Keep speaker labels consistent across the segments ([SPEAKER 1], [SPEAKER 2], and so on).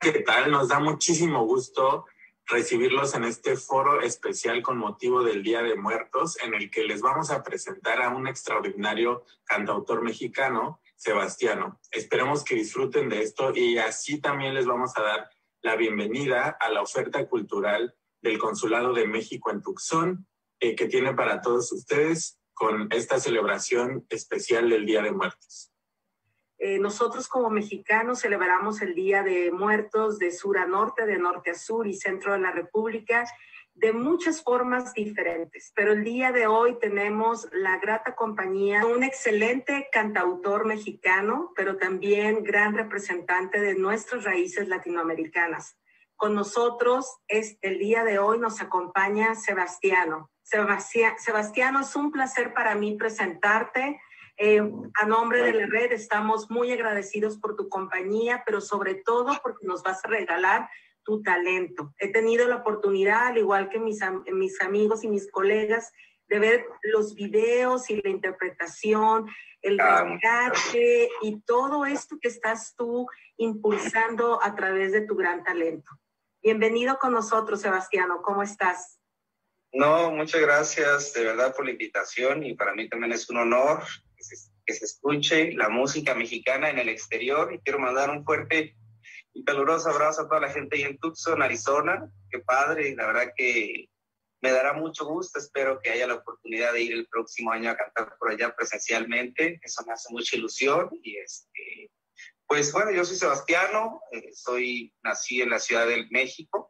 [SPEAKER 1] ¿Qué tal? Nos da muchísimo gusto recibirlos en este foro especial con motivo del Día de Muertos, en el que les vamos a presentar a un extraordinario cantautor mexicano, Sebastiano. Esperemos que disfruten de esto y así también les vamos a dar la bienvenida a la oferta cultural del Consulado de México en Tucson, que tiene para todos ustedes con esta celebración especial del Día de Muertos.
[SPEAKER 2] Nosotros como mexicanos celebramos el Día de Muertos de sur a norte, de norte a sur y centro de la República de muchas formas diferentes. Pero el día de hoy tenemos la grata compañía de un excelente cantautor mexicano, pero también gran representante de nuestras raíces latinoamericanas. Con nosotros el día de hoy nos acompaña Sebastiano. Sebastiano, es un placer para mí presentarte. A nombre de la red estamos muy agradecidos por tu compañía, pero sobre todo porque nos vas a regalar tu talento. He tenido la oportunidad, al igual que mis amigos y mis colegas, de ver los videos y la interpretación, el rescate y todo esto que estás tú impulsando a través de tu gran talento. Bienvenido con nosotros, Sebastiano. ¿Cómo estás?
[SPEAKER 3] No, muchas gracias de verdad por la invitación y para mí también es un honor que se escuche la música mexicana en el exterior y quiero mandar un fuerte y caluroso abrazo a toda la gente ahí en Tucson, Arizona. Qué padre, la verdad que me dará mucho gusto, espero que haya la oportunidad de ir el próximo año a cantar por allá presencialmente, eso me hace mucha ilusión y pues bueno, yo soy Sebastiano, nací en la Ciudad de México,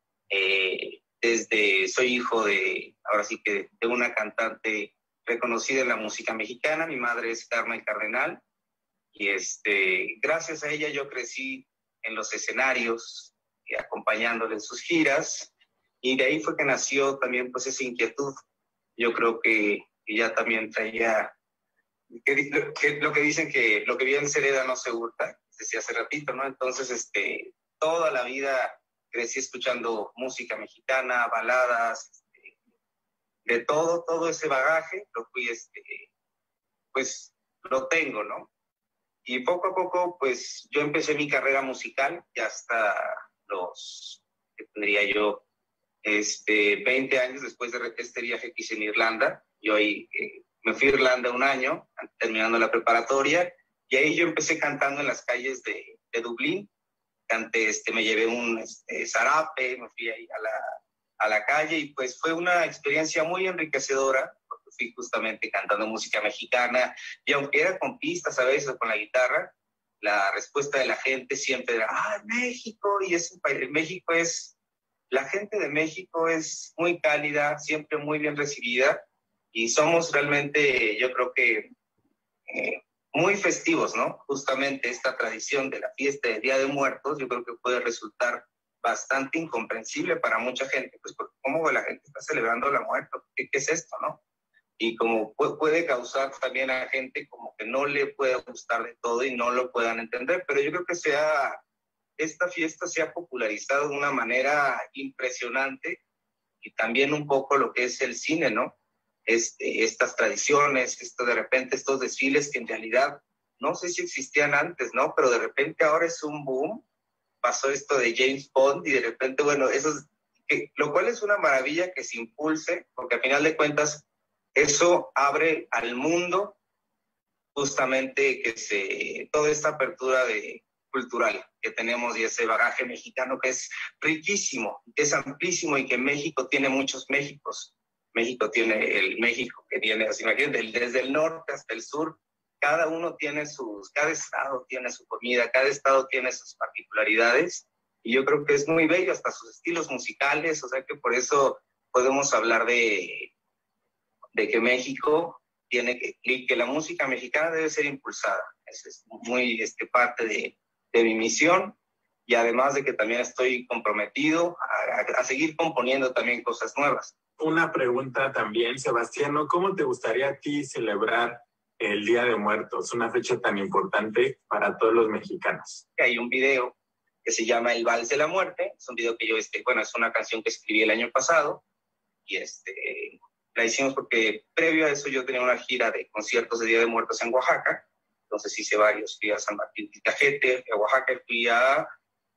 [SPEAKER 3] soy hijo ahora sí que de una cantante reconocida en la música mexicana. Mi madre es Carmen Cardenal y gracias a ella yo crecí en los escenarios acompañándole en sus giras y de ahí fue que nació también pues esa inquietud. Yo creo que ella también traía lo que dicen que lo que bien se hereda no se hurta, decía hace ratito, ¿no? Entonces toda la vida crecí escuchando música mexicana, baladas, de todo ese bagaje, lo fui, pues lo tengo, ¿no? Y poco a poco, pues yo empecé mi carrera musical, ya hasta que tendría yo, 20 años después de este viaje que hice en Irlanda. Yo ahí me fui a Irlanda un año, terminando la preparatoria, y ahí yo empecé cantando en las calles de Dublín. Canté, me llevé un zarape, me fui ahí a la calle y pues fue una experiencia muy enriquecedora porque fui justamente cantando música mexicana y aunque era con pistas a veces con la guitarra, la respuesta de la gente siempre era México, y la gente de México es muy cálida, siempre muy bien recibida y somos realmente, yo creo que muy festivos, ¿no? Justamente esta tradición de la fiesta del Día de Muertos, yo creo que puede resultar bastante incomprensible para mucha gente, pues porque cómo la gente está celebrando la muerte, ¿qué es esto, no? Y como puede causar también a gente como que no le puede gustar de todo y no lo puedan entender, pero yo creo que esta fiesta se ha popularizado de una manera impresionante y también un poco lo que es el cine, ¿no? Estas tradiciones, de repente estos desfiles que en realidad no sé si existían antes, ¿no? Pero de repente ahora es un boom. Pasó esto de James Bond y de repente, bueno, lo cual es una maravilla que se impulse, porque al final de cuentas eso abre al mundo justamente toda esta apertura cultural que tenemos y ese bagaje mexicano que es riquísimo, que es amplísimo y que México tiene muchos Méxicos. México tiene el México que tiene, imagínate, desde el norte hasta el sur, cada estado tiene su comida, cada estado tiene sus particularidades, y yo creo que es muy bello, hasta sus estilos musicales, o sea que por eso podemos hablar de que México que la música mexicana debe ser impulsada. Esa es muy parte de mi misión, y además de que también estoy comprometido a seguir componiendo también cosas nuevas.
[SPEAKER 1] Una pregunta también, Sebastiano, ¿cómo te gustaría a ti celebrar el Día de Muertos, una fecha tan importante para todos los mexicanos?
[SPEAKER 3] Hay un video que se llama El Vals de la Muerte, es un video que yo, es una canción que escribí el año pasado, y la hicimos porque previo a eso yo tenía una gira de conciertos de Día de Muertos en Oaxaca, entonces hice varios, fui a San Martín de Cajete, a Oaxaca, fui a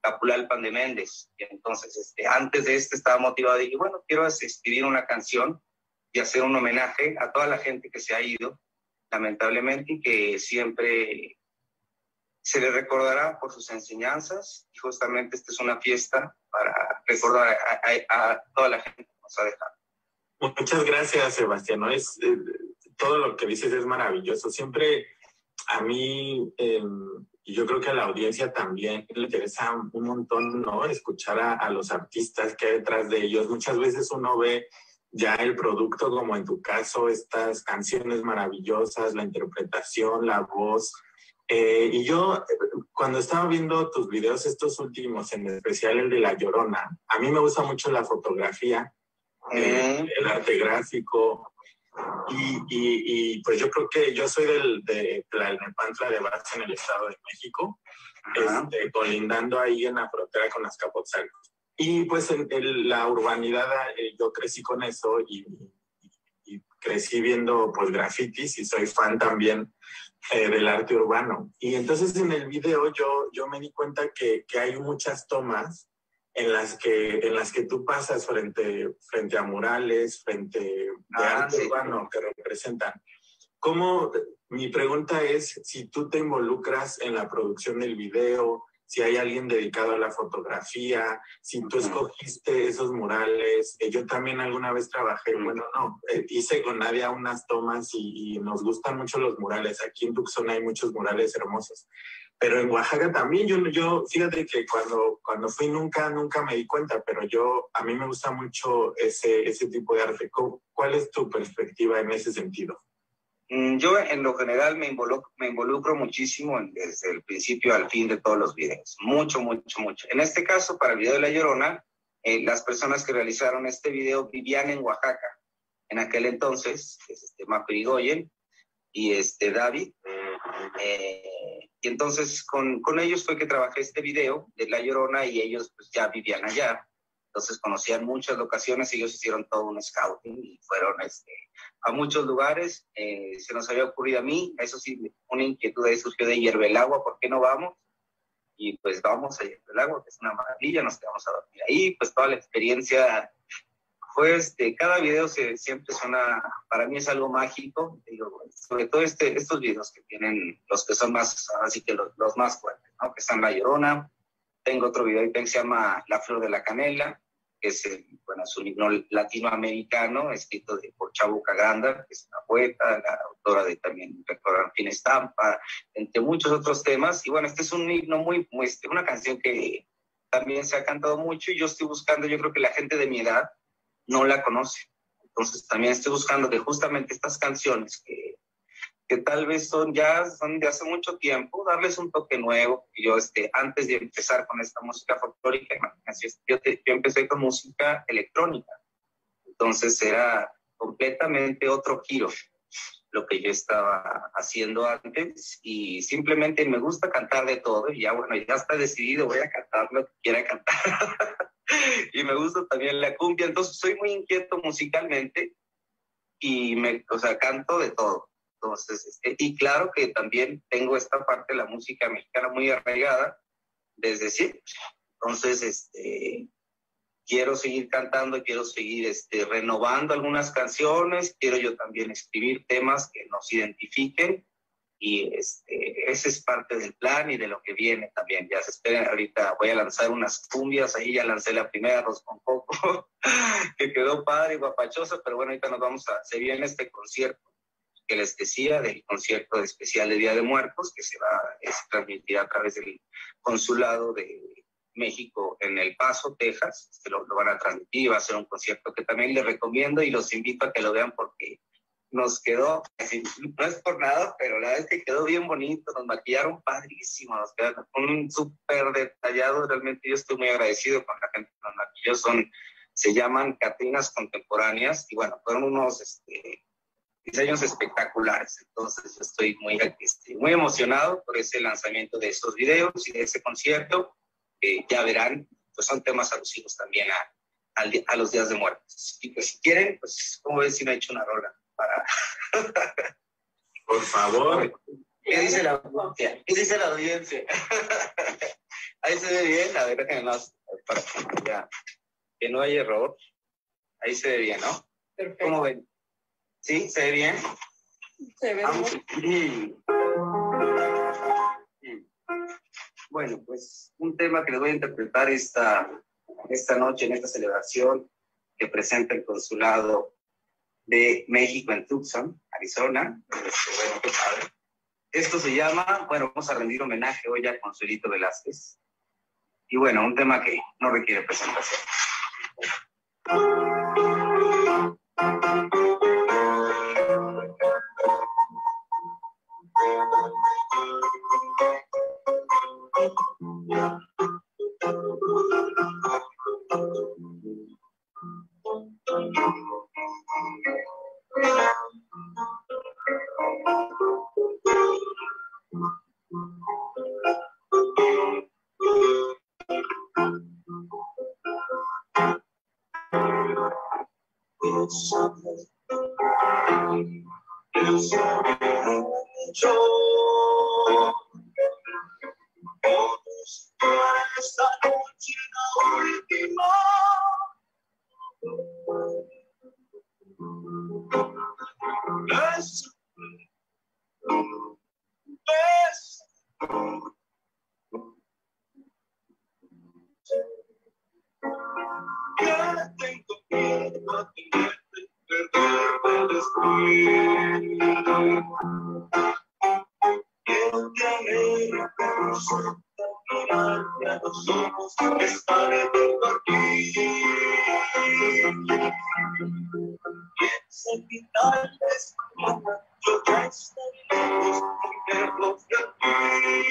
[SPEAKER 3] Capulalpan de Méndez. Y entonces, antes de estaba motivado, dije, bueno, quiero escribir una canción y hacer un homenaje a toda la gente que se ha ido, lamentablemente, y que siempre se le recordará por sus enseñanzas. Y justamente esta es una fiesta para recordar a toda la gente que nos ha dejado.
[SPEAKER 1] Muchas gracias, Sebastián. ¿No? Todo lo que dices es maravilloso. Siempre a mí, y yo creo que a la audiencia también le interesa un montón, ¿no? Escuchar a los artistas que hay detrás de ellos. Muchas veces uno ve ya el producto, como en tu caso, estas canciones maravillosas, la interpretación, la voz. Y yo, cuando estaba viendo tus videos, estos últimos, en especial el de La Llorona, a mí me gusta mucho la fotografía, el arte gráfico, y pues yo creo que yo soy de Tlalnepantla de Base, en el Estado de México, colindando ahí en la frontera con Azcapotzalco. Y pues en la urbanidad yo crecí con eso y crecí viendo pues grafitis, y soy fan también del arte urbano. Y entonces en el video yo me di cuenta que hay muchas tomas en las que tú pasas frente a murales, frente de arte urbano que representan. Mi pregunta es si tú te involucras en la producción del video, si hay alguien dedicado a la fotografía, si tú escogiste esos murales. Yo también alguna vez trabajé, hice con Nadia unas tomas y nos gustan mucho los murales. Aquí en Tucson hay muchos murales hermosos. Pero en Oaxaca también, yo fíjate que cuando fui nunca me di cuenta, pero a mí me gusta mucho ese tipo de arte. ¿Cuál es tu perspectiva en ese sentido?
[SPEAKER 3] Yo en lo general me involucro muchísimo desde el principio al fin de todos los videos. Mucho. En este caso, para el video de La Llorona, las personas que realizaron este video vivían en Oaxaca. En aquel entonces, Maco Irigoyen y David. Y entonces con ellos fue que trabajé este video de La Llorona, y ellos pues ya vivían allá. Entonces conocían muchas locaciones, ellos hicieron todo un scouting y fueron a muchos lugares. Se nos había ocurrido a mí, eso sí, una inquietud ahí surgió de Hierbelagua, ¿por qué no vamos? Y pues vamos a Hierbelagua, que es una maravilla, nos quedamos a dormir ahí, pues toda la experiencia fue, cada video siempre suena, para mí es algo mágico, digo, sobre todo estos videos que tienen, los que son más, así que los más fuertes, ¿no? Que están La Llorona. Tengo otro video que se llama La Flor de la Canela, que es un himno latinoamericano escrito por Chabuca Ganda, que es una poeta, la autora de también Fin Estampa, entre muchos otros temas. Y bueno, este es un himno una canción que también se ha cantado mucho, y yo estoy buscando, yo creo que la gente de mi edad no la conoce. Entonces también estoy buscando que justamente estas canciones que tal vez son de hace mucho tiempo, darles un toque nuevo. Y yo, antes de empezar con esta música folclórica, yo empecé con música electrónica. Entonces era completamente otro giro lo que yo estaba haciendo antes, y simplemente me gusta cantar de todo, y ya está decidido, voy a cantar lo que quiera cantar. Y me gusta también la cumbia, entonces soy muy inquieto musicalmente, y canto de todo. Entonces, y claro que también tengo esta parte de la música mexicana muy arraigada desde siempre. Entonces, quiero seguir cantando, quiero seguir renovando algunas canciones, quiero yo también escribir temas que nos identifiquen, y ese es parte del plan y de lo que viene también. Ya se esperen, ahorita voy a lanzar unas cumbias, ahí ya lancé la primera, Arroz con Coco, que quedó padre y guapachosa, pero bueno, ahorita se viene este concierto que les decía, del concierto especial de Día de Muertos, que se transmitirá a través del Consulado de México en El Paso, Texas. Lo van a transmitir, va a ser un concierto que también les recomiendo y los invito a que lo vean, porque nos quedó, no es por nada, pero la verdad es que quedó bien bonito, nos maquillaron padrísimo, nos quedaron un súper detallado. Realmente yo estoy muy agradecido con la gente que nos maquilló. Se llaman Catrinas Contemporáneas, y bueno, fueron unos diseños espectaculares. Entonces yo estoy muy emocionado por ese lanzamiento de esos videos y de ese concierto. Ya verán, pues son temas alusivos también a los Días de Muertos. Y pues si quieren, pues como ven si me he hecho una rola para...
[SPEAKER 1] Por favor.
[SPEAKER 3] ¿Qué dice la audiencia? Ahí se ve bien, a ver, déjenme más para que no haya error. Ahí se ve bien, ¿no?
[SPEAKER 2] Perfecto.
[SPEAKER 3] ¿Cómo ven? ¿Sí? ¿Se ve bien?
[SPEAKER 2] Se ve
[SPEAKER 3] bien. Bueno, pues un tema que les voy a interpretar esta noche en esta celebración que presenta el Consulado de México en Tucson, Arizona. Bueno, qué padre. Esto se llama, bueno, vamos a rendir homenaje hoy a Consuelito Velázquez. Y bueno, un tema que no requiere presentación. Esta noche la última. Ya tengo miedo a tenerte, perderme el destino. Quiero que anheles mirarte a los ojos, estaré junto a ti. Piensa que tal vez yo ya estaré lejos y lejos de ti.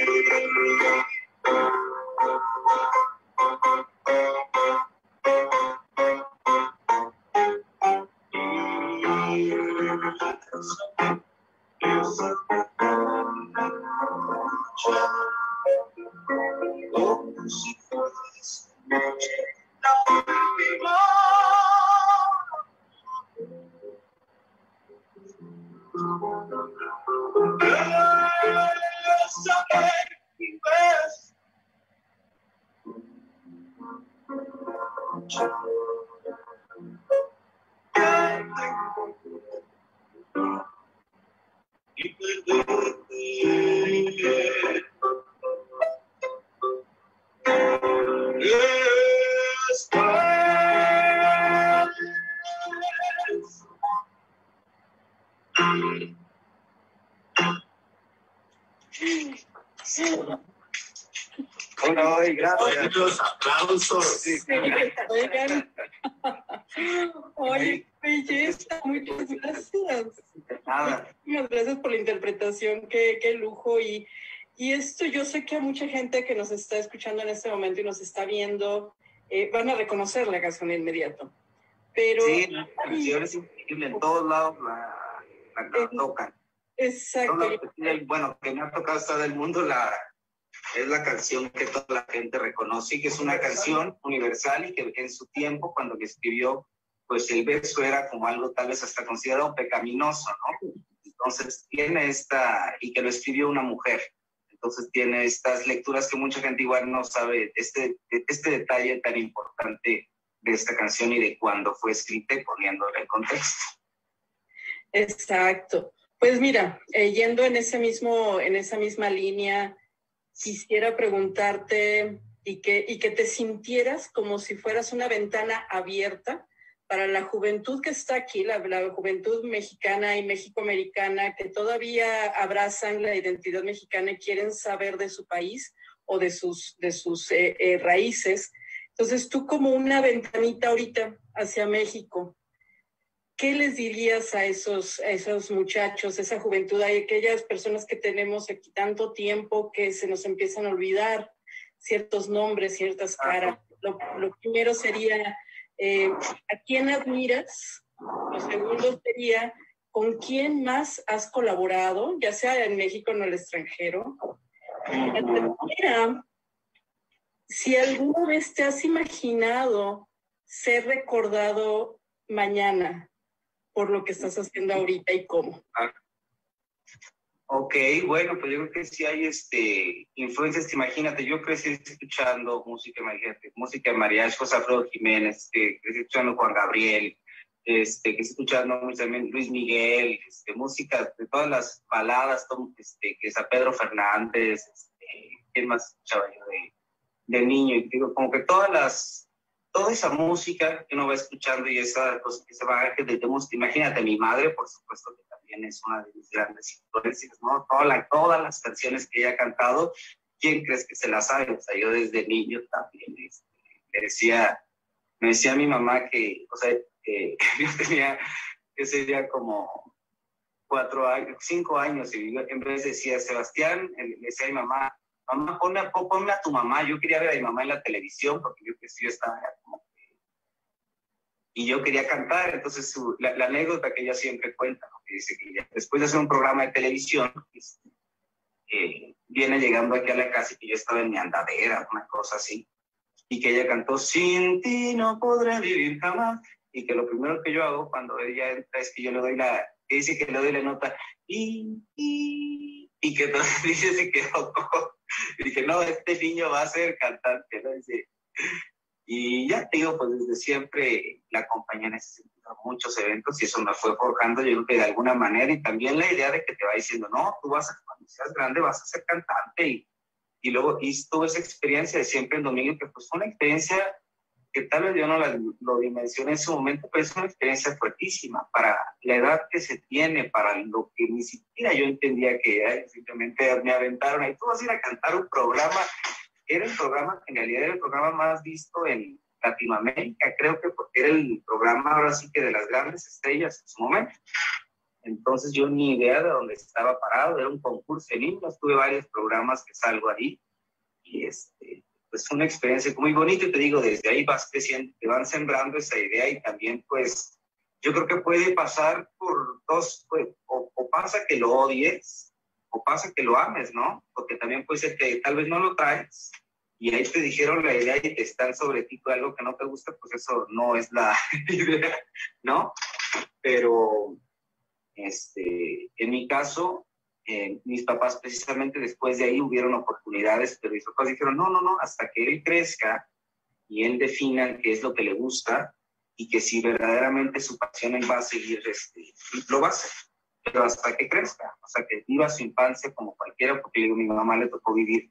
[SPEAKER 3] Como si fuese noche la última. Saber y ves. Y perderte. Hola, gracias.
[SPEAKER 1] Los aplausos.
[SPEAKER 3] Sí.
[SPEAKER 2] Oigan. Oye, belleza, muchas gracias.
[SPEAKER 3] Nada.
[SPEAKER 2] Muchas gracias por la interpretación, qué lujo. Y esto yo sé que a mucha gente que nos está escuchando en este momento y nos está viendo, van a reconocer la canción de inmediato. Pero
[SPEAKER 3] Sí, la canción es increíble, en todos lados la tocan.
[SPEAKER 2] Exacto.
[SPEAKER 3] Bueno, que me ha tocado estar del mundo, es la canción que toda la gente reconoce y que es una canción universal y que en su tiempo, cuando le escribió, pues el verso era como algo tal vez hasta considerado pecaminoso, ¿no? Entonces tiene y que lo escribió una mujer. Entonces tiene estas lecturas que mucha gente igual no sabe, este detalle tan importante de esta canción y de cuándo fue escrita y poniéndole el contexto.
[SPEAKER 2] Exacto. Pues mira, yendo en esa misma línea, quisiera preguntarte y que te sintieras como si fueras una ventana abierta para la juventud que está aquí, la juventud mexicana y mexicoamericana que todavía abrazan la identidad mexicana y quieren saber de su país o de sus raíces. Entonces, tú como una ventanita ahorita hacia México, ¿qué les dirías a esos muchachos, esa juventud, a aquellas personas que tenemos aquí tanto tiempo que se nos empiezan a olvidar ciertos nombres, ciertas caras? Lo primero sería, ¿a quién admiras? Lo segundo sería, ¿con quién más has colaborado, ya sea en México o en el extranjero? La tercera, si alguna vez te has imaginado ser recordado mañana por lo que estás haciendo ahorita y cómo.
[SPEAKER 3] Ok, bueno, pues yo creo que sí hay influencias. Imagínate, yo crecí escuchando música, imagínate, música de mariachi, José Alfredo Jiménez, crecí escuchando Juan Gabriel, crecí escuchando también Luis Miguel, música de todas las baladas, que es a Pedro Fernández, ¿quién más escuchaba yo de niño? Y digo, como que toda esa música que uno va escuchando y esa cosa que se va de música. Imagínate, mi madre, por supuesto, que también es una de mis grandes influencias, ¿no? Todas las canciones que ella ha cantado, ¿quién crees que se las sabe? O sea, yo desde niño también me decía mi mamá que, o sea, yo tenía, que sería como 5 años, y yo en vez decía Sebastián, le decía a mi mamá, ponme a tu mamá. Yo quería ver a mi mamá en la televisión porque yo estaba como, y yo quería cantar. Entonces la anécdota que ella siempre cuenta, ¿no? Que dice que ella, después de hacer un programa de televisión, viene llegando aquí a la casa y que yo estaba en mi andadera, una cosa así, y que ella cantó Sin ti no podré vivir jamás, y que lo primero que yo hago cuando ella entra es que yo le doy que dice que le doy la nota y que entonces dice, se quedó cojo. Y dije, no, este niño va a ser cantante, ¿no? Dice, y ya te digo, pues desde siempre la acompañé en muchos eventos y eso me fue forjando, yo creo que de alguna manera, y también la idea de que te va diciendo, no, tú cuando seas grande vas a ser cantante, y luego tuve esa experiencia de siempre en domingo, que pues fue una experiencia que tal vez yo no lo dimensioné en su momento, pero es una experiencia fuertísima para la edad que se tiene, para lo que ni siquiera yo entendía que era. Simplemente me aventaron ahí, tú vas a ir a cantar un programa. Era el programa, en realidad era el programa más visto en Latinoamérica, creo que porque era el programa ahora sí que de las grandes estrellas en su momento. Entonces yo ni idea de dónde estaba parado, era un concurso de niños, tuve varios programas que salgo ahí, y pues una experiencia muy bonita, y te digo, desde ahí vas creciendo, te van sembrando esa idea, y también pues yo creo que puede pasar por dos, pues, o pasa que lo odies, o pasa que lo ames, ¿no? Porque también puede ser que tal vez no lo traes, y ahí te dijeron la idea y te están sobre ti por algo que no te gusta, pues eso no es la idea, ¿no? Pero en mi caso, mis papás precisamente después de ahí hubieron oportunidades, pero mis papás dijeron, no, no, no, hasta que él crezca y él defina qué es lo que le gusta, y que si verdaderamente su pasión él va a seguir, lo va a hacer, pero hasta que crezca, hasta que viva su infancia como cualquiera, porque digo, mi mamá le tocó vivir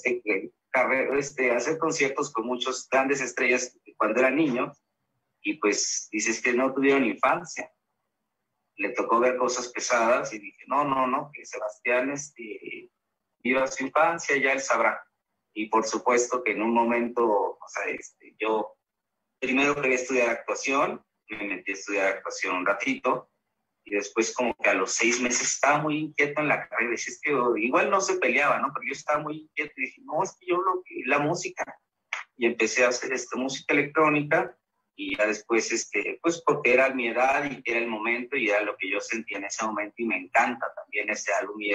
[SPEAKER 3] hacer conciertos con muchos grandes estrellas cuando era niño, y pues dices que no tuvieron infancia. Le tocó ver cosas pesadas y dije, no, no, no, que Sebastián viva su infancia, ya él sabrá. Y por supuesto que en un momento, o sea, yo primero quería estudiar actuación, me metí a estudiar actuación un ratito, y después como que a los 6 meses estaba muy inquieto en la carrera. Decía, es que igual no se peleaba, ¿no? Pero yo estaba muy inquieto y dije, no, es que yo la música. Y empecé a hacer música electrónica, y ya después, pues porque era mi edad y era el momento y era lo que yo sentía en ese momento, y me encanta también ese álbum y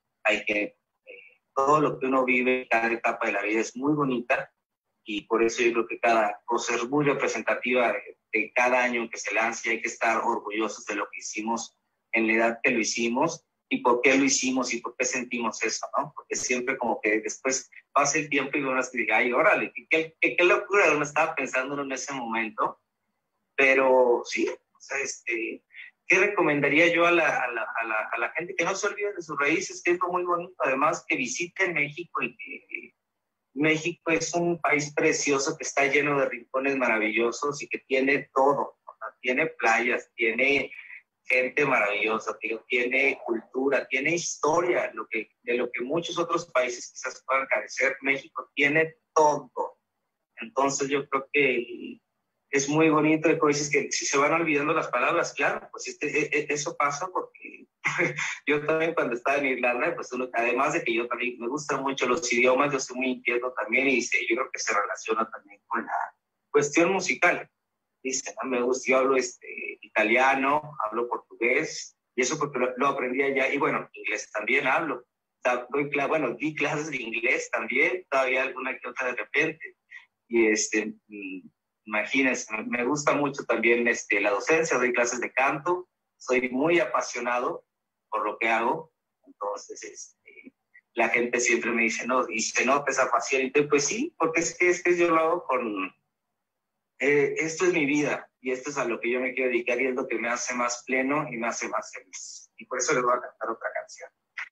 [SPEAKER 3] todo lo que uno vive, cada etapa de la vida es muy bonita, y por eso yo creo que cada cosa es muy representativa de cada año que se lance, y hay que estar orgullosos de lo que hicimos en la edad que lo hicimos, y por qué lo hicimos y por qué sentimos eso, ¿no? Porque siempre como que después pasa el tiempo y uno se diga, ay, órale, qué locura, uno estaba pensando en ese momento. Pero sí, o sea, ¿qué recomendaría yo a la gente? Que no se olviden de sus raíces, que es lo muy bonito, además que visiten México, y que México es un país precioso que está lleno de rincones maravillosos y que tiene todo, o sea, tiene playas, tiene gente maravillosa, tiene cultura, tiene historia, de lo que muchos otros países quizás puedan carecer. México tiene todo. Entonces yo creo que es muy bonito, como dices, que si se van olvidando las palabras, claro, pues eso pasa porque yo también cuando estaba en Irlanda, pues además de que yo también me gustan mucho los idiomas, yo soy muy inquieto también, y yo creo que se relaciona también con la cuestión musical. Dice, ¿no? Me gusta, yo hablo italiano, hablo portugués, y eso porque lo aprendí allá, y bueno, inglés también hablo. O sea, di clases de inglés también, todavía alguna que otra de repente. Y imagínense, me gusta mucho también la docencia, doy clases de canto, soy muy apasionado por lo que hago. Entonces, la gente siempre me dice, no, y se nota esa pasión. Y pues sí, porque es que yo lo hago con... esto es mi vida y esto es a lo que yo me quiero dedicar y es lo que me hace más pleno y me hace más feliz. Y por eso les voy a cantar otra canción.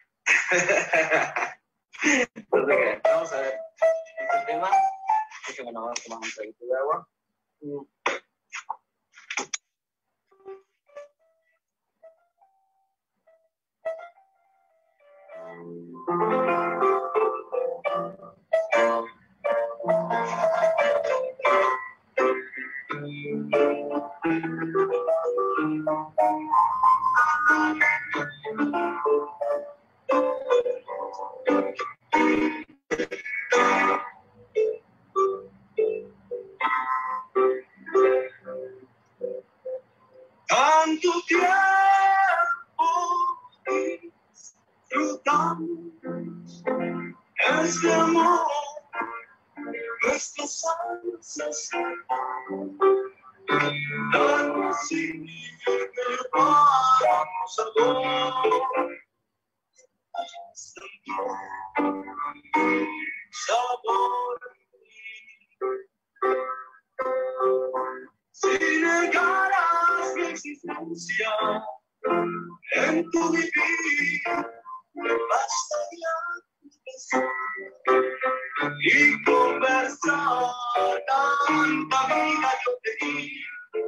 [SPEAKER 3] Entonces, vamos a ver este tema. Así que bueno, vamos a tomar un traguito de agua. Tanto tiempo disfrutamos este amor, nuestros años se separan, tanto sin llevarnos a dolor. Sabor si negaras mi existencia en tu vivir, bastaría pensar y conversar. Tanta vida yo te di.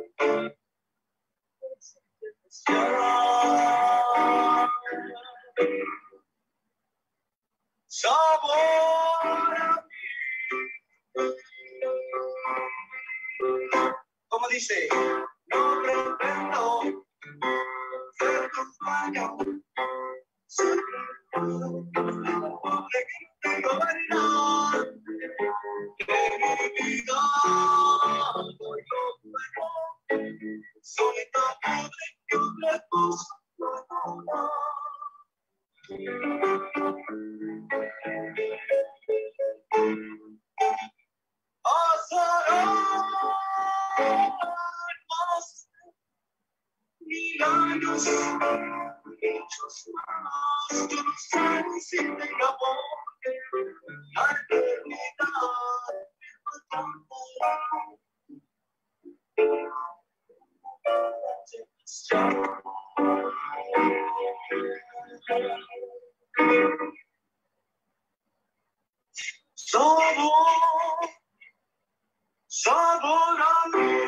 [SPEAKER 3] Sabor a mí. Como dice, no pretendo ser tu sueño, pobre que tengo bailar de mi vida, soy lo bueno, solita pobre que le puso milagros hechos más, tus años sin el amor, la eternidad sabor, sabor a mí.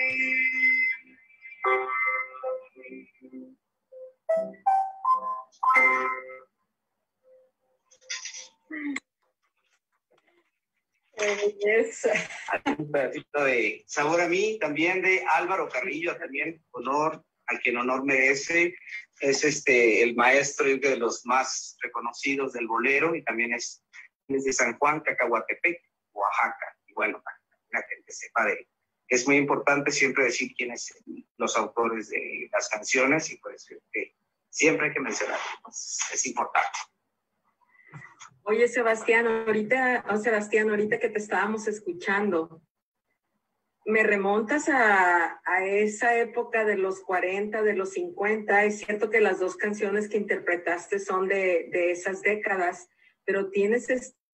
[SPEAKER 2] Belleza.
[SPEAKER 3] Un pedacito de Sabor a mí, también de Álvaro Carrillo, también honor al quien honor merece. Es el maestro y de los más reconocidos del bolero y también es de San Juan, Cacahuatepec, Oaxaca. Y bueno, para que la gente sepa de él. Es muy importante siempre decir quiénes son los autores de las canciones y pues siempre hay que mencionarlos. Es importante.
[SPEAKER 2] Oye, Sebastián, ahorita que te estábamos escuchando, me remontas a esa época de los 40, de los 50. Es cierto que las dos canciones que interpretaste son de esas décadas, pero tienes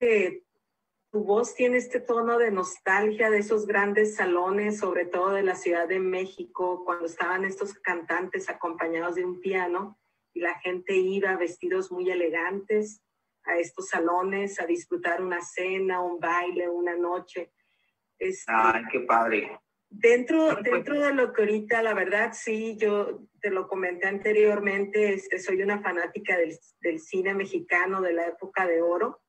[SPEAKER 2] tu voz tiene este tono de nostalgia de esos grandes salones, sobre todo de la Ciudad de México, cuando estaban estos cantantes acompañados de un piano y la gente iba vestidos muy elegantes a estos salones a disfrutar una cena, un baile, una noche.
[SPEAKER 3] ¡Ay, qué padre!
[SPEAKER 2] Dentro de lo que ahorita, la verdad, sí, yo te lo comenté anteriormente, soy una fanática del cine mexicano de la época de oro.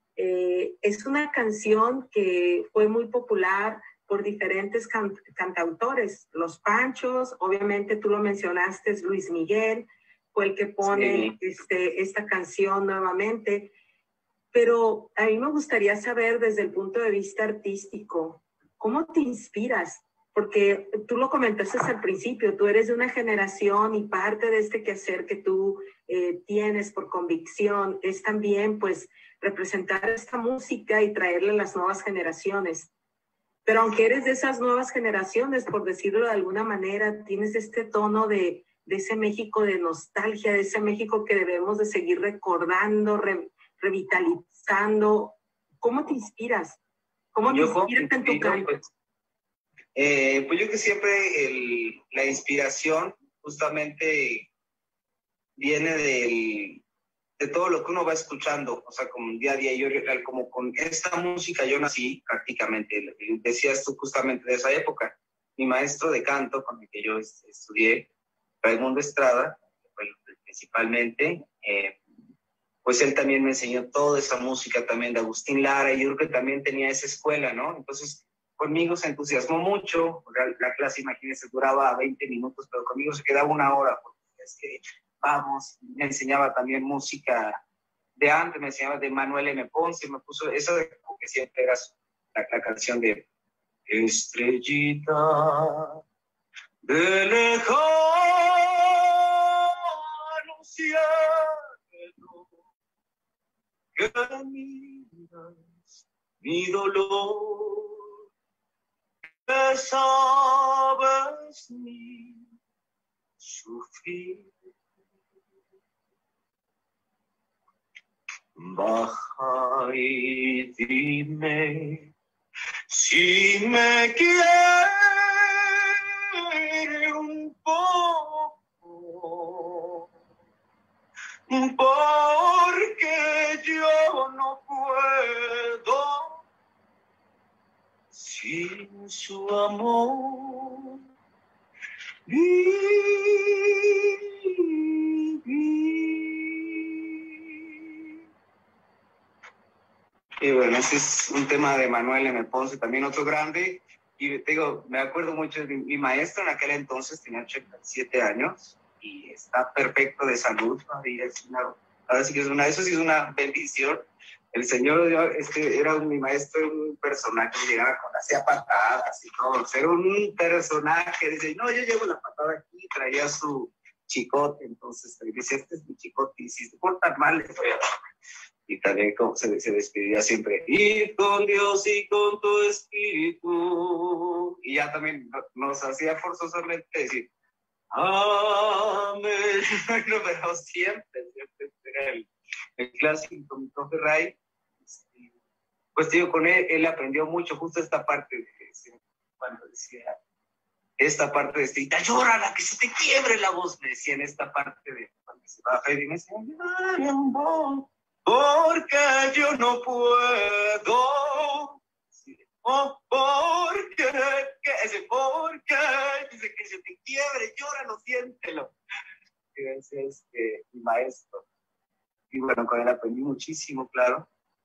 [SPEAKER 2] Es una canción que fue muy popular por diferentes cantautores. Los Panchos, obviamente tú lo mencionaste, es Luis Miguel, fue el que pone esta canción nuevamente. Pero a mí me gustaría saber desde el punto de vista artístico, ¿cómo te inspiras? Porque tú lo comentaste al principio, tú eres de una generación y parte de este quehacer que tú tienes por convicción es también pues representar esta música y traerla a las nuevas generaciones. Pero aunque eres de esas nuevas generaciones, por decirlo de alguna manera, tienes este tono de de ese México de nostalgia, de ese México que debemos de seguir recordando, revitalizando. ¿Cómo te inspiras? ¿Cómo te inspiras en tu canto?
[SPEAKER 3] Pues yo que siempre la inspiración justamente viene de todo lo que uno va escuchando, o sea, como día a día. Yo como con esta música yo nací prácticamente, decías tú justamente de esa época. Mi maestro de canto con el que yo estudié, Raimundo Estrada, principalmente, pues él también me enseñó toda esa música también de Agustín Lara, y yo creo que también tenía esa escuela, ¿no? Entonces, conmigo se entusiasmó mucho. La clase, imagínense, duraba 20 minutos, pero conmigo se quedaba 1 hora, porque es que, vamos, me enseñaba también música de antes, me enseñaba de Manuel M. Ponce, me puso, eso de que siempre era la canción de Estrellita de lejano cielo, que miras mi dolor, que sabes mi sufrir. Baja y dime si me quiere un poco, porque yo no puedo sin su amor vivir. Y bueno, ese es un tema de Manuel M. Ponce, también otro grande. Y te digo, me acuerdo mucho de mi maestro en aquel entonces, tenía 87 años y está perfecto de salud. Y es ahora sí que eso sí es una bendición. El señor era mi maestro, un personaje, llegaba hacía patadas y todo. Era un personaje, dice, no, yo llevo la patada aquí, traía su chicote. Entonces dice, este es mi chicote, y si se portan mal, les voy a dar. Y también como se despedía siempre, ir con Dios y con tu espíritu. Y ya también nos hacía forzosamente decir, amén. Bueno, pero siempre era el clásico, mi profe Ray. Pues digo, con él aprendió mucho justo esta parte de cuando decía, esta parte de llórala, que se te quiebre la voz, me decía en esta parte de cuando se baja y me decía, porque yo no puedo, porque dice que se te quiebre, llóralo, siéntelo. Y ese es mi maestro. Y bueno, con él aprendí muchísimo, claro.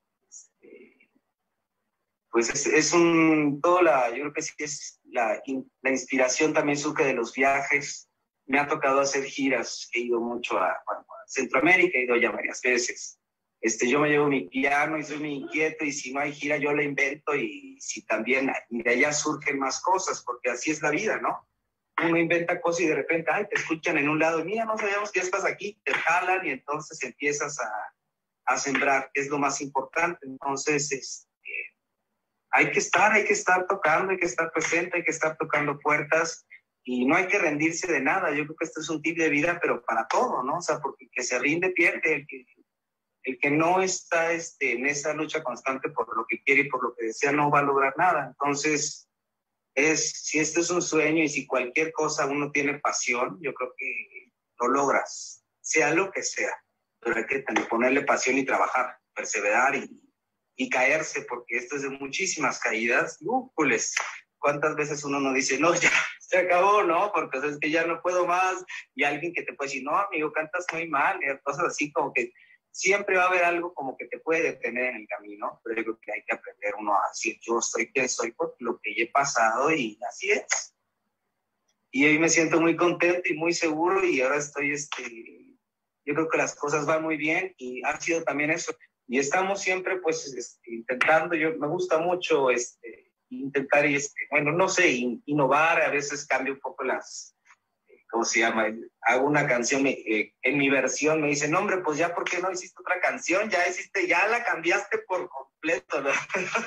[SPEAKER 3] Pues es yo creo que sí es la inspiración también surge de los viajes. Me ha tocado hacer giras, he ido mucho a Centroamérica, he ido ya varias veces. Yo me llevo mi piano y soy muy inquieto, y si no hay gira yo la invento, y si también de allá surgen más cosas, porque así es la vida, ¿no? Uno inventa cosas y de repente, te escuchan en un lado, mira, no sabíamos que estás aquí, te jalan y entonces empiezas a sembrar, que es lo más importante. Entonces, hay que estar tocando, hay que estar presente, hay que estar tocando puertas, y no hay que rendirse de nada. Yo creo que este es un tip de vida, pero para todo, ¿no? O sea, porque el que se rinde pierde, el que no está en esa lucha constante por lo que quiere y por lo que desea no va a lograr nada. Entonces, si este es un sueño y si cualquier cosa uno tiene pasión, yo creo que lo logras, sea lo que sea, pero hay que ponerle pasión y trabajar, perseverar y caerse, porque esto es de muchísimas caídas. ¿Cuántas veces uno no dice, no, ya, se acabó, ¿no? Porque es que ya no puedo más, y alguien que te puede decir, no, amigo, cantas muy mal, y cosas así, como que siempre va a haber algo como que te puede detener en el camino, pero yo creo que hay que aprender uno a decir, yo soy quien soy por lo que he pasado, y así es. Y hoy me siento muy contento y muy seguro, y ahora estoy, yo creo que las cosas van muy bien, y ha sido también eso. Y estamos siempre, pues, intentando, me gusta mucho, intentar, bueno, no sé, innovar. A veces cambio un poco ¿cómo se llama? Hago una canción, en mi versión me dicen, hombre, pues ya, ¿por qué no hiciste otra canción? Ya la cambiaste por completo, ¿no?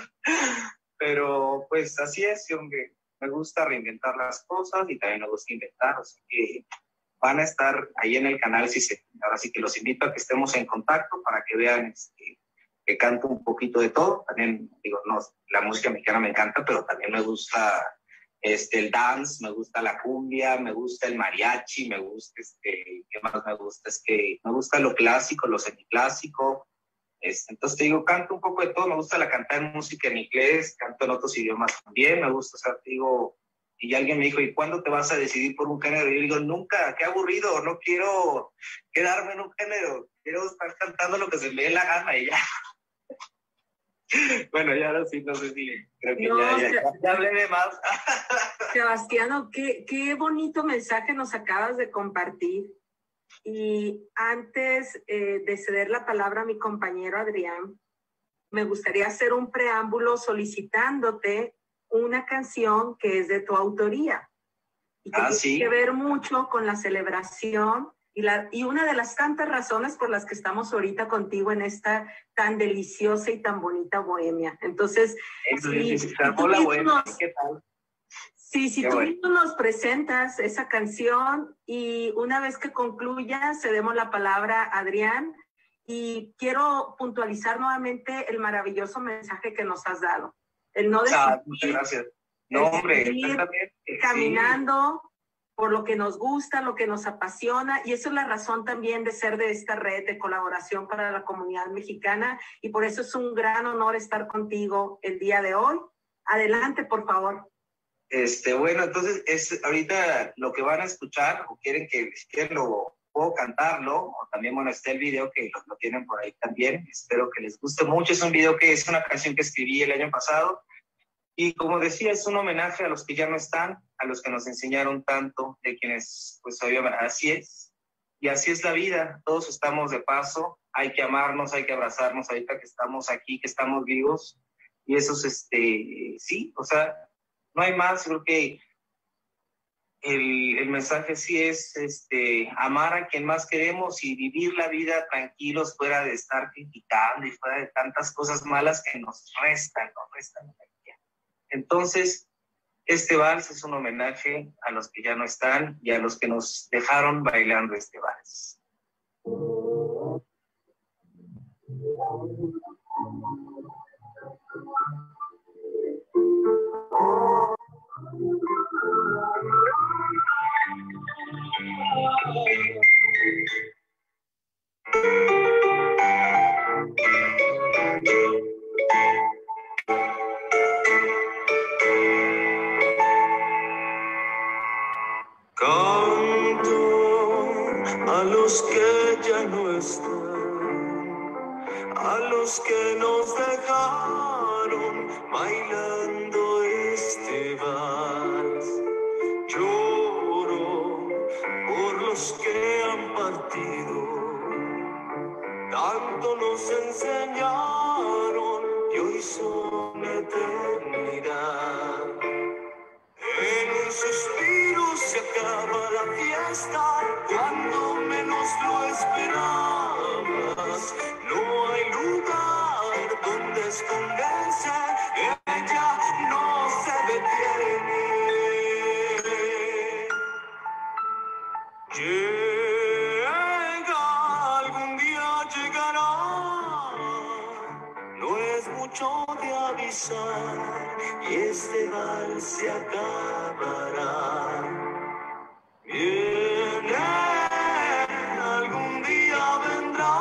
[SPEAKER 3] Pero, pues, así es, hombre. Me gusta reinventar las cosas y también me gusta inventar, o sea que van a estar ahí en el canal. Ahora sí que los invito a que estemos en contacto para que vean que canto un poquito de todo. También, digo, no, la música mexicana me encanta, pero también me gusta el dance, me gusta la cumbia, me gusta el mariachi, me gusta, ¿qué más me gusta? Es que me gusta lo clásico, lo semiclásico. Entonces te digo, canto un poco de todo, me gusta cantar música en inglés, canto en otros idiomas también, me gusta, o sea, te digo, y alguien me dijo, ¿y cuándo te vas a decidir por un género? Y yo digo, nunca, qué aburrido, no quiero quedarme en un género, quiero estar cantando lo que se me dé la gana y ya. Bueno, ya ahora sí, no sé si, creo que no, ya hablé de más.
[SPEAKER 2] Sebastiano, qué bonito mensaje nos acabas de compartir. Y antes de ceder la palabra a mi compañero Adrián, me gustaría hacer un preámbulo solicitándote una canción que es de tu autoría y que tiene que ver mucho con la celebración y una de las tantas razones por las que estamos ahorita contigo en esta tan deliciosa y tan bonita Bohemia. Entonces, ¿qué tal? Sí, si tú mismo nos presentas esa canción y una vez que concluya, cedemos la palabra a Adrián y quiero puntualizar nuevamente el maravilloso mensaje que nos has dado. El no
[SPEAKER 3] desistir, muchas gracias. No, hombre,
[SPEAKER 2] caminando por lo que nos gusta, lo que nos apasiona, y eso es la razón también de ser de esta red de colaboración para la comunidad mexicana, y por eso es un gran honor estar contigo el día de hoy. Adelante, por favor.
[SPEAKER 3] Bueno, entonces ahorita lo que van a escuchar, o quieren que lo puedo cantarlo, o también, bueno, está el video que lo tienen por ahí también, espero que les guste mucho. Es un video que es una canción que escribí el año pasado, y como decía, es un homenaje a los que ya no están, a los que nos enseñaron tanto, de quienes, pues obviamente, así es, y así es la vida, todos estamos de paso, hay que amarnos, hay que abrazarnos ahorita que estamos aquí, que estamos vivos, y eso es, sí, o sea, no hay más. Creo que el mensaje sí es amar a quien más queremos y vivir la vida tranquilos, fuera de estar criticando y fuera de tantas cosas malas que nos restan energía. Entonces, este vals es un homenaje a los que ya no están y a los que nos dejaron bailando este vals. Canto a los que ya no están, a los que nos dejaron bailando este vals. Lloro por los que han partido, tanto nos enseñaron y hoy son eternidad. En un suspiro se acaba la fiesta, cuando menos lo esperabas. No hay lugar donde esconderse, ella no se detiene. Llega, algún día llegará, no es mucho de avisar, y este vals se acabará. Viene, algún día vendrá,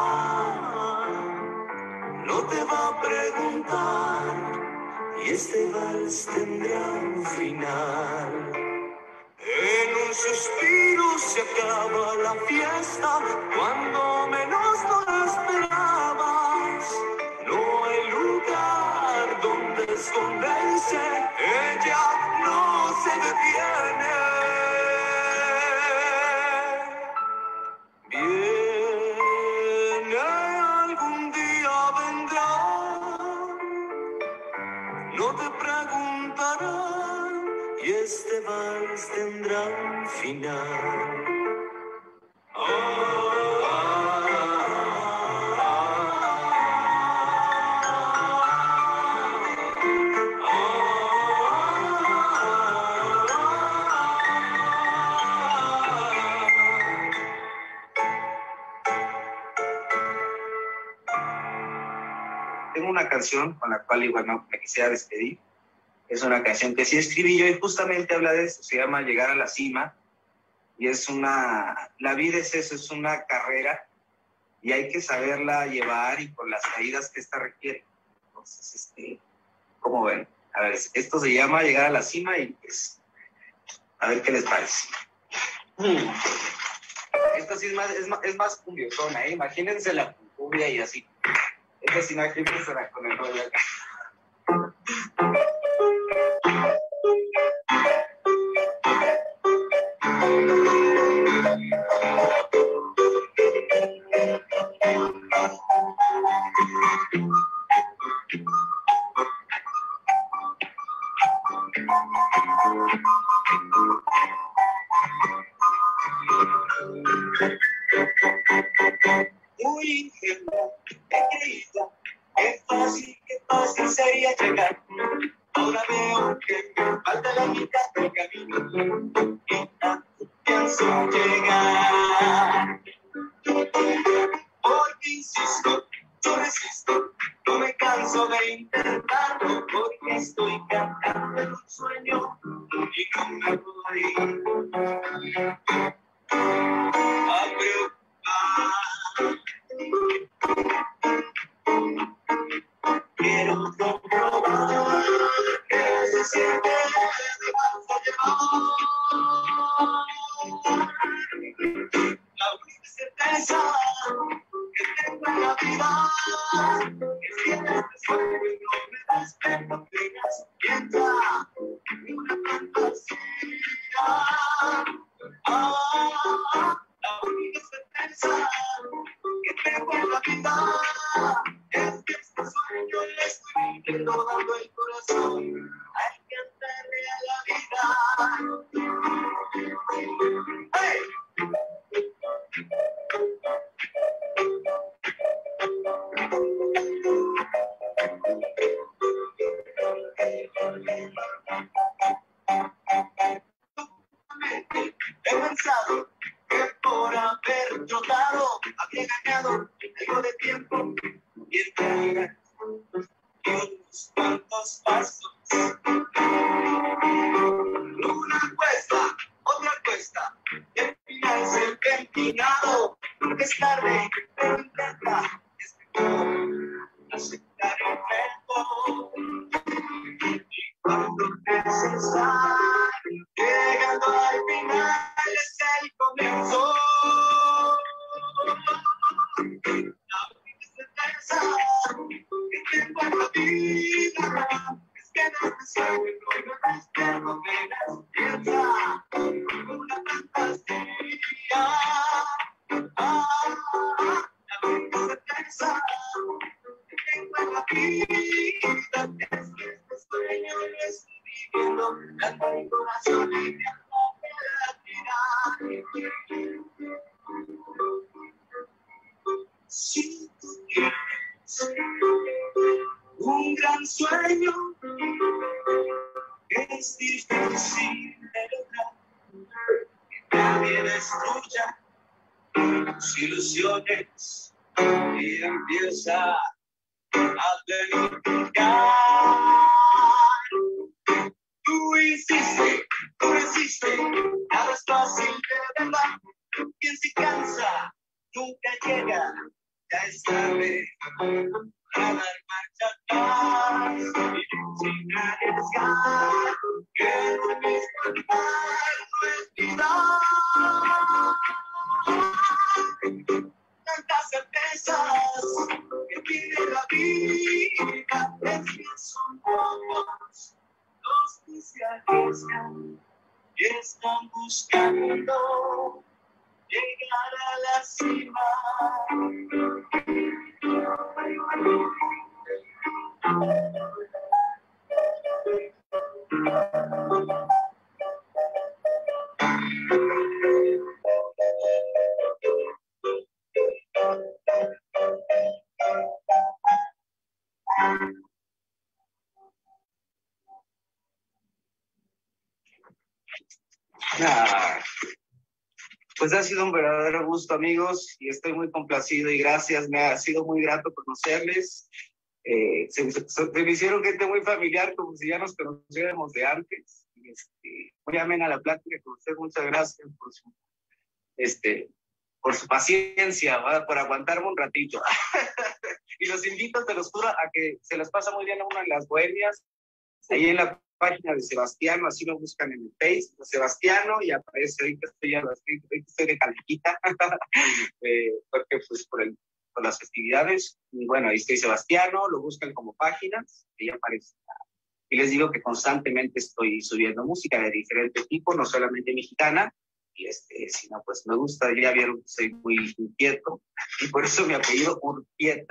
[SPEAKER 3] no te va a preguntar, y este vals tendrá un final. En un suspiro se acaba la fiesta, cuando menos lo esperabas. No hay lugar donde esconderse, ella no se detiene. Viene, algún día vendrá, no te preguntarán, y este vals tendrá un final. una canción con la cual igual me quisiera despedir. Es una canción que sí escribí yo y justamente habla de eso, se llama Llegar a la Cima. Y la vida es eso, es una carrera y hay que saberla llevar y por las caídas que esta requiere. Entonces, ¿cómo ven? A ver, esto se llama Llegar a la Cima y pues, a ver qué les parece. Esto sí es más cumbiosona, ¿eh? Imagínense la cumbia y así. Esto sí, imagínense con el rollo acá. Muy ingenuo, he creído que fácil sería llegar. Ahora veo que me falta la mitad del camino y tanto pienso llegar. Porque insisto, yo resisto, no me canso de intentarlo, porque estoy cantando en un sueño y no me voy a preocupar. Quiero comprobar que se siente dejarse llevar. La única certeza que tengo en la vida es que este sueño no me desperto penas piensa en una fantasía. La única certeza que tengo en la vida es que este sueño le estoy viviendo dando el corazón. Hay que entrarle a la vida. ¡Hey! He pensado que por haber trotado había ganado algo de tiempo y entrega y unos cuantos pasos. Una cuesta, otra cuesta, y al final se ve empinado. Es tarde, pero intenta, es mejor aceptar el reto. Y cuando necesario, llegando al final es el comienzo. La única certeza que tengo en la vida es que en este sueño no me despierto de la despierta una fantasía. La única certeza que tengo en la vida es que este sueño lo estoy viviendo, dando mi corazón y mi alma me latirá. Si tú tienes un gran sueño, es difícil de lograr, que nadie destruya tus ilusiones y empieza a planificar. Tú insistes, tú resistes, nada es fácil de verdad. Quien se cansa nunca llega, ya es tarde para dar marcha atrás y sin arriesgar, que lo mismo no es vida. Tantas certezas que pide la vida, es que son pocos los que se arriesgan y están buscando llegar a la cima. Pues ha sido un verdadero gusto, amigos, y estoy muy complacido y gracias. Me ha sido muy grato conocerles. Se me hicieron gente muy familiar, como si ya nos conociéramos de antes. Muy amena la plática con usted. Muchas gracias por su paciencia, ¿verdad? Por aguantarme un ratito. Y los invito, te los juro, a que se las pasa muy bien a una de las bohemias. Ahí en la página de Sebastiano, así lo buscan en el Facebook, Sebastiano, y aparece, ahorita estoy de caliquita, porque pues por las festividades, y bueno, ahí estoy Sebastiano, lo buscan como páginas, y aparece. Y les digo que constantemente estoy subiendo música de diferente tipo, no solamente mexicana, y sino pues me gusta, ya vieron que soy muy inquieto, y por eso mi apellido Urpieta.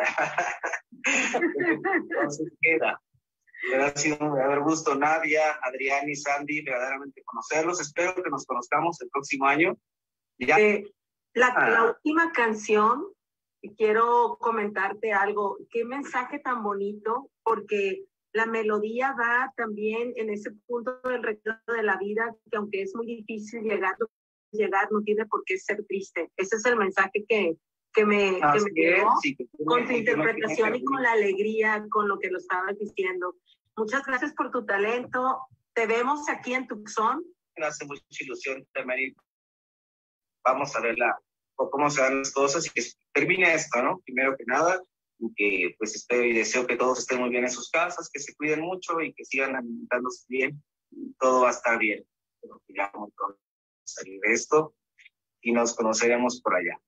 [SPEAKER 3] Entonces queda. Me ha sido un verdadero gusto, Nadia, Adrián y Sandy, verdaderamente conocerlos. Espero que nos conozcamos el próximo año.
[SPEAKER 2] Ya. La última canción, quiero comentarte algo. Qué mensaje tan bonito, porque la melodía va también en ese punto del recuerdo de la vida, que aunque es muy difícil llegar no tiene por qué ser triste. Ese es el mensaje que me llegó, sí, con tu interpretación y con la alegría con lo que lo estabas diciendo. Muchas gracias por tu talento. Te vemos aquí en Tucson.
[SPEAKER 3] Me hace mucha ilusión también. Vamos a ver cómo se dan las cosas y que termine esto, ¿no? Primero que nada, y que pues espero y deseo que todos estén muy bien en sus casas, que se cuiden mucho y que sigan alimentándose bien. Todo va a estar bien. Pero que ya muy pronto salir de esto y nos conoceremos por allá.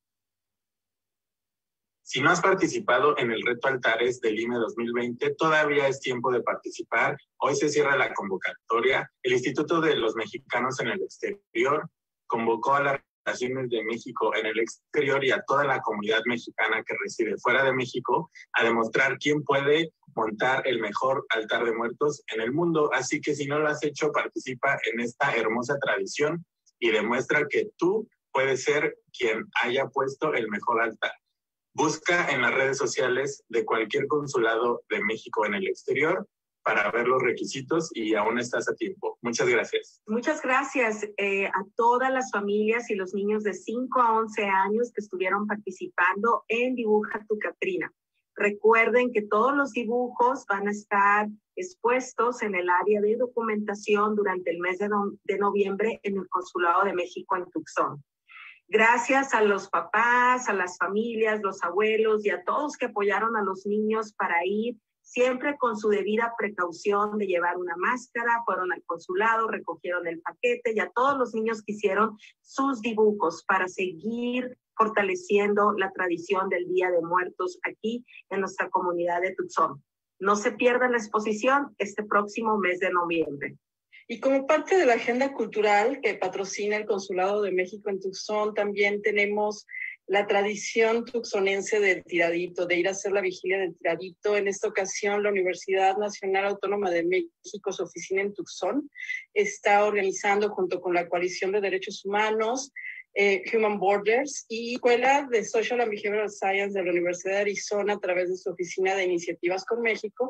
[SPEAKER 1] Si no has participado en el Reto Altares del IME 2020, todavía es tiempo de participar. Hoy se cierra la convocatoria. El Instituto de los Mexicanos en el Exterior convocó a las relaciones de México en el exterior y a toda la comunidad mexicana que reside fuera de México a demostrar quién puede montar el mejor altar de muertos en el mundo. Así que si no lo has hecho, participa en esta hermosa tradición y demuestra que tú puedes ser quien haya puesto el mejor altar. Busca en las redes sociales de cualquier consulado de México en el exterior para ver los requisitos y aún estás a tiempo. Muchas gracias.
[SPEAKER 2] Muchas gracias a todas las familias y los niños de 5 a 11 años que estuvieron participando en Dibuja tu Catrina. Recuerden que todos los dibujos van a estar expuestos en el área de documentación durante el mes de noviembre en el Consulado de México en Tucson. Gracias a los papás, a las familias, los abuelos y a todos que apoyaron a los niños para ir, siempre con su debida precaución de llevar una máscara, fueron al consulado, recogieron el paquete y a todos los niños que hicieron sus dibujos para seguir fortaleciendo la tradición del Día de Muertos aquí en nuestra comunidad de Tucson. No se pierdan la exposición este próximo mes de noviembre.
[SPEAKER 4] Y como parte de la agenda cultural que patrocina el Consulado de México en Tucson, también tenemos la tradición tucsonense del tiradito, de ir a hacer la vigilia del tiradito. En esta ocasión, la Universidad Nacional Autónoma de México, su oficina en Tucson, está organizando junto con la Coalición de Derechos Humanos, Human Borders y Escuela de Social and Behavioral Science de la Universidad de Arizona, a través de su oficina de iniciativas con México,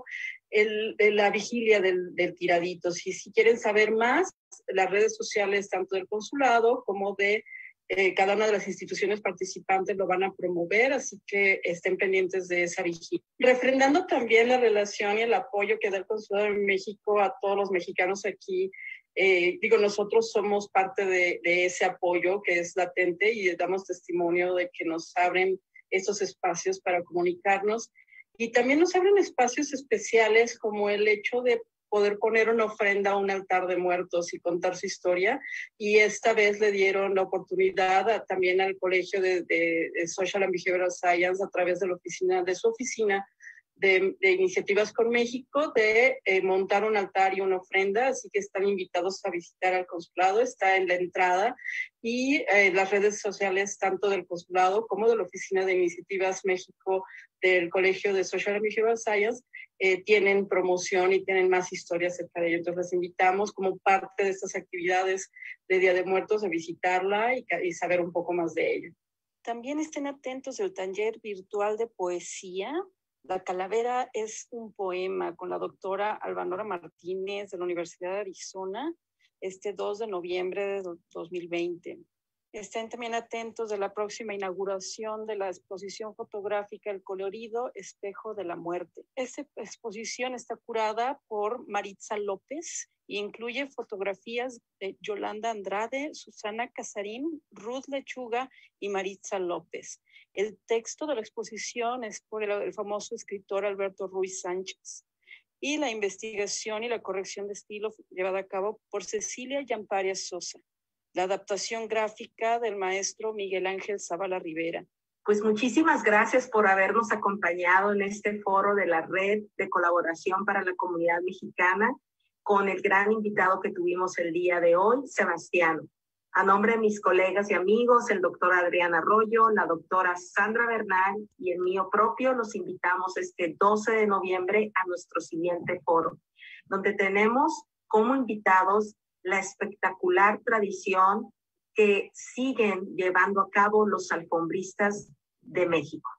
[SPEAKER 4] la vigilia del tiradito. Si quieren saber más, las redes sociales tanto del consulado como de cada una de las instituciones participantes lo van a promover, así que estén pendientes de esa vigilia. Refrendando también la relación y el apoyo que da el Consulado de México a todos los mexicanos aquí. Nosotros somos parte de ese apoyo que es latente y damos testimonio de que nos abren esos espacios para comunicarnos y también nos abren espacios especiales como el hecho de poder poner una ofrenda a un altar de muertos y contar su historia, y esta vez le dieron la oportunidad también al Colegio de Social and Behavioral Science a través de su oficina de Iniciativas con México de montar un altar y una ofrenda, así que están invitados a visitar al consulado, está en la entrada, y las redes sociales tanto del consulado como de la Oficina de Iniciativas México del Colegio de Social and Behavioral Science tienen promoción y tienen más historias acerca de ello. Entonces les invitamos como parte de estas actividades de Día de Muertos a visitarla y saber un poco más de ello.
[SPEAKER 5] También estén atentos del taller virtual de poesía. La Calavera es un poema con la doctora Albanora Martínez de la Universidad de Arizona, este 2 de noviembre de 2020. Estén también atentos de la próxima inauguración de la exposición fotográfica El colorido espejo de la muerte. Esta exposición está curada por Maritza López y incluye fotografías de Yolanda Andrade, Susana Casarín, Ruth Lechuga y Maritza López. El texto de la exposición es por el famoso escritor Alberto Ruiz Sánchez. Y la investigación y la corrección de estilo llevada a cabo por Cecilia Yamparia Sosa. La adaptación gráfica del maestro Miguel Ángel Zavala Rivera.
[SPEAKER 2] Pues muchísimas gracias por habernos acompañado en este foro de la Red de Colaboración para la Comunidad Mexicana con el gran invitado que tuvimos el día de hoy, Sebastiano. A nombre de mis colegas y amigos, el doctor Adrián Arroyo, la doctora Sandra Bernal y el mío propio, los invitamos este 12 de noviembre a nuestro siguiente foro, donde tenemos como invitados la espectacular tradición que siguen llevando a cabo los alfombristas de México.